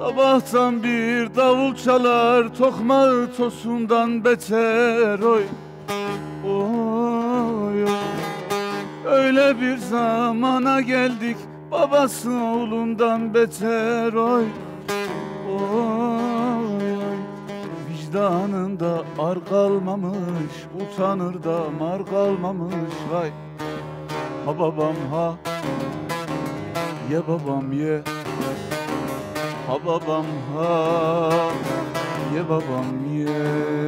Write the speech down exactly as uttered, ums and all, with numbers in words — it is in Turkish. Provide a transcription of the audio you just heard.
Sabahtan bir davul çalar, tokmağı tosundan beter oy. Oy oy. Öyle bir zamana geldik, babası oğlundan beter oy. Oy oy. Vicdanında ar kalmamış, utanır da mar kalmamış vay. Ha babam ha, ye babam ye. Ha babam ha, ye babam ye.